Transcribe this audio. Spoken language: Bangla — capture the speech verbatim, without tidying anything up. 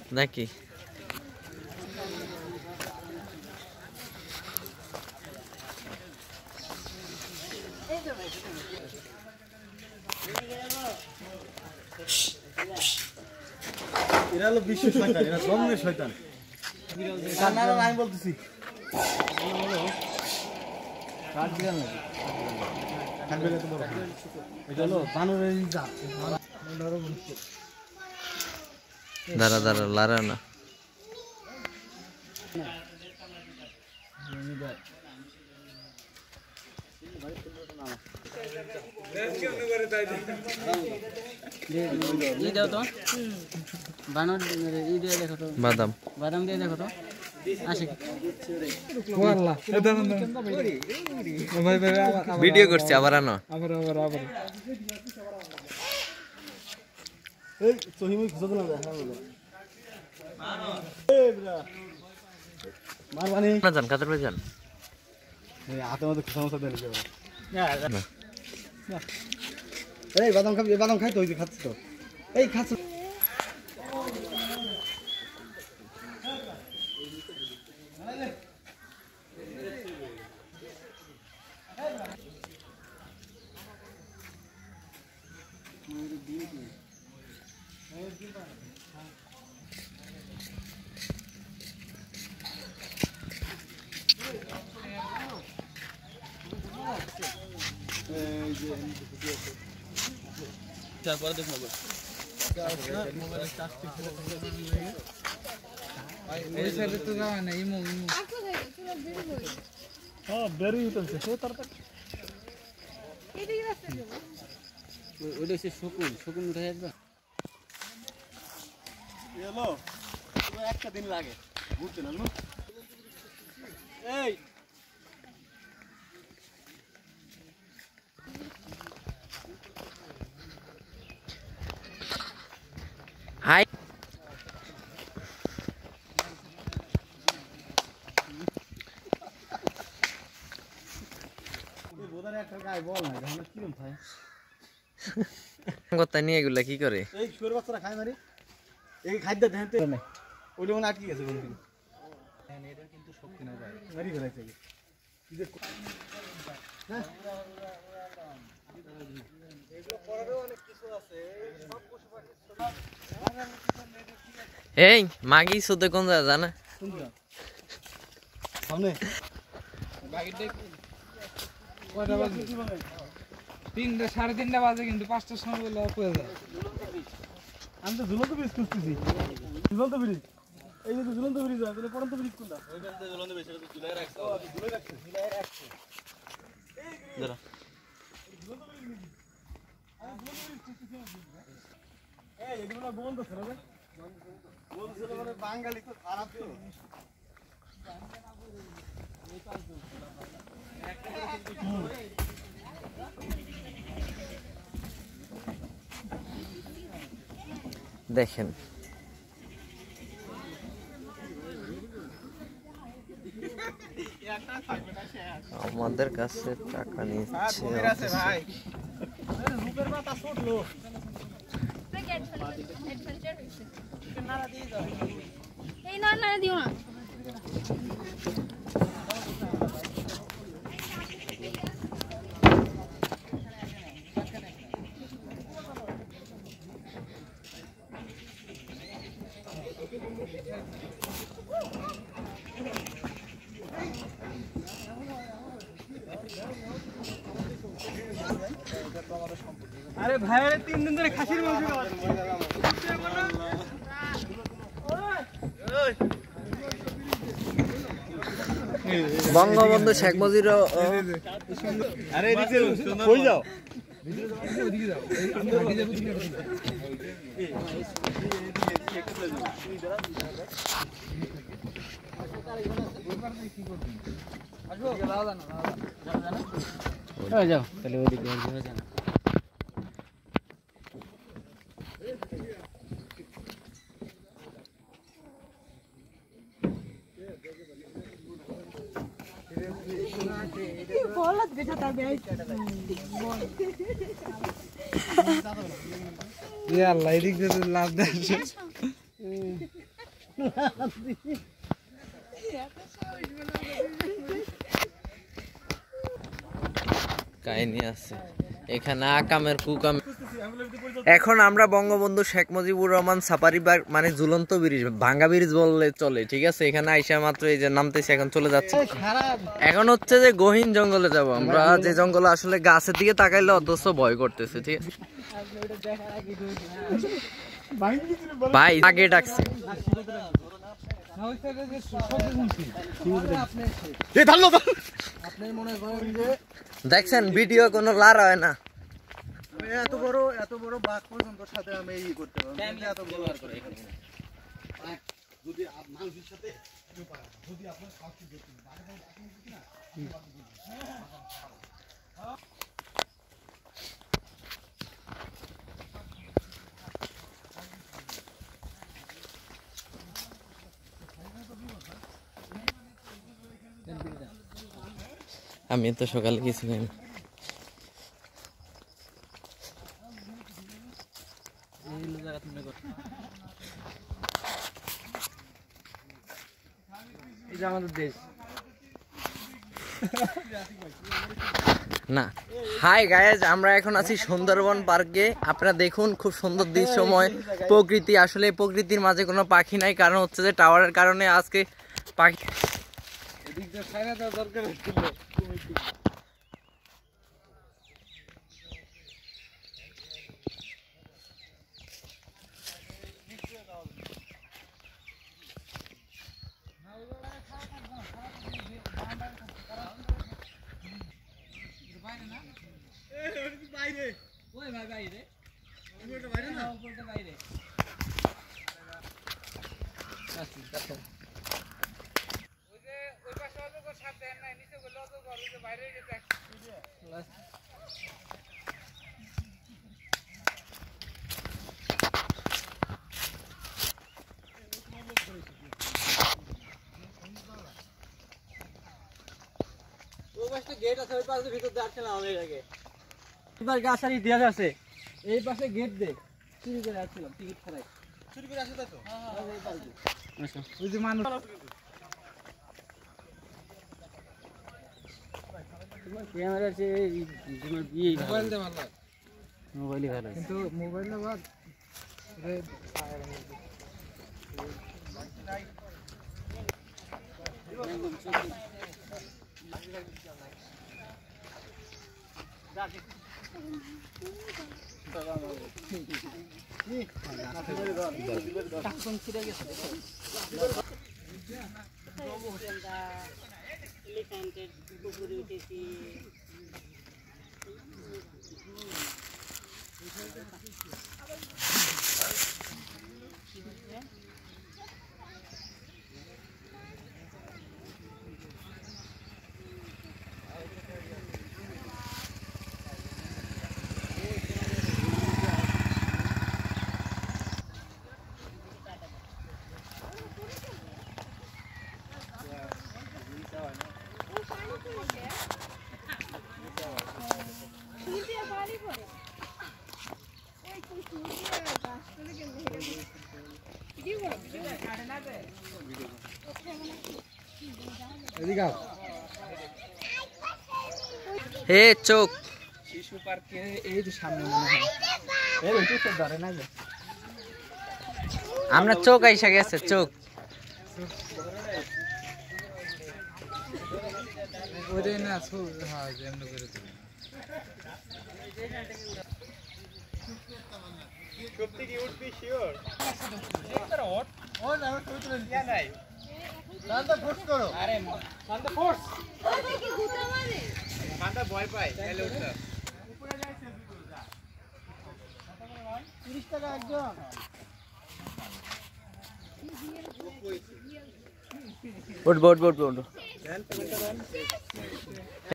নাকি এরা হলো বিশ্ব শয়তান, এরা জন্মের শয়তান। কান্নারা আমি বলতেছি কাঠ বিড়াল নাকি কাঠ বিড়াল তো বড় এটা হলো বানরের জাত। দাঁড়া দাঁড়া লারা না বাদাম বাদাম দিয়ে দেখো তো আসে ভিডিও করছি আবার আনো আবার আবার আবার এই সহিমই খুঁজে না দেখা হলো এই ব্রা মারবানি না জান কাদের ভাই জান এই হাতে মধ্যে সমস্যা দেন কি না এই বাদাম খাবি বাদাম খাই তো ওই খাচ্ছিস তো এই খাচ্ছ তারপরে দেখো এই সাইডে তো যাওয়া না ইমো ইমো হ্যাঁ বেরি হইতেছে সে তার এদিকে রাস্তা যাব ওইটা সে শকুন শকুন উঠে আসবে এলো পুরো একটা দিন লাগে ঘুরতে না এই হাই বোদারে একটা গায় বল না তাহলে কি রকম থাকে কথা নিয়ে এগুলা কি করে এই শুয়োর বাচ্চারা খায় মারি এই খাদ্য দেনতে না ওইটা মনে আটকে গেছে কোন দিন এটা কিন্তু শক্তি না ভাই মারি ফেলাইছে কি যে হ্যাঁ এগুলো পড়ারও অনেক কিছু আছে সব পশু পাখি এই মাগি সুদে কোন যা জানা সামনে কয়টা বাজে তিনটা সাড়ে তিনটা বাজে কিন্তু পাঁচটার সময় বলে পড়ে যায় আমি তো ঝুলন্ত ব্রিজ খুঁজতেছি ঝুলন্ত ব্রিজ এই যে ঝুলন্ত ব্রিজ আছে তাহলে পড়ন্ত ব্রিজ কোনটা ওইখান থেকে ঝুলন্ত ব্রিজ এটা তো ঝুলাই রাখছে ও ঝুলাই রাখছে ঝুলাই রাখছে এই দাঁড়া ঝুলন্ত ব্রিজ নাকি আমি ঝুলন্ত ব্রিজ খুঁজতেছি এই এগুলো বন্ধ ছিল রে বন্ধ ছিল মানে বাঙালি তো খারাপ তো দেখেন আমাদের কাছে টাকা নিচ্ছে ভাই রূপের মাথা ছোটলো এই না না দিও না আরে ভাইরে তিন দিন ধরে খাসির মাংস বঙ্গবন্ধু শেখ মুজিবুর আরে এদিকে কই যাও ওদিকে যাও এই আমি হাঁটি যাবো ঠিক আছে যাও তাহলে ওদিকে যাও বলত বেটা তার বেশ ইয়া আল্লাহ এদিক দিয়ে লাভ দেয় কাহিনী আছে এখানে আকামের কুকাম। এখন আমরা বঙ্গবন্ধু শেখ মুজিবুর রহমান সাফারি পার্ক মানে ঝুলন্ত ব্রিজ, ভাঙ্গা ব্রিজ বললে চলে, ঠিক আছে। এখানে আইসা মাত্র এই যে নামতেছি, এখন চলে যাচ্ছে। এখন হচ্ছে যে গহীন জঙ্গলে যাব আমরা, যে জঙ্গলে আসলে গাছের দিকে তাকাইলে অথচ ভয় করতেছে, ঠিক আছে ভাই। আগে ডাকছে দেখছেন ভিডিও কোনো লার হয় না। এত বড় এত বড় বাঘ পর্যন্ত সাথে আমি এই করতে পারবো, এত বড় যদি মানুষের সাথে যদি আপনার সাহস দেখতে আমি তো সকালে কিছু খাইনি। এই যে আমাদের দেশ না। হাই গাইজ, আমরা এখন আছি সুন্দরবন পার্কে। আপনারা দেখুন খুব সুন্দর দৃশ্যময় প্রকৃতি। আসলে প্রকৃতির মাঝে কোনো পাখি নাই, কারণ হচ্ছে যে টাওয়ারের কারণে আজকে পাখি দরকার হচ্ছিল। গেট আছে, ওই পাশে ভিতর দিয়ে আসছিলাম আমি আগে। এবার গাছ আর ইতিহাস আছে, এই পাশে গেট দে চুরি করে আসছিলাম, টিকিট ছাড়াই চুরি করে আসে তাই তো। ওই যে মানুষ ক্যামেরা আছে, মোবাইল দিয়ে ভালো, মোবাইলই ভালো, কিন্তু মোবাইল না বাদ হে চোখ শিশু পার্কে এই যে সামনে মনে হয় এই ওইটা তো ধরে না, আমরা চোখ আইসা গেছে চোখ। ওই না সো হ্যাঁ যেমন করে তো সত্যি কি উঠবি শিওর একবার হট ও না তুই তো লিয়া নাই শান্ত ফোর্স করো। আরে শান্ত ফোর্স আরে কি গুতা মারে শান্ত ভয় পায় তাহলে উঠো উপরে যাই সেলফি করো যা ত্রিশ টাকা একজন। উঠ উঠ উঠ উঠ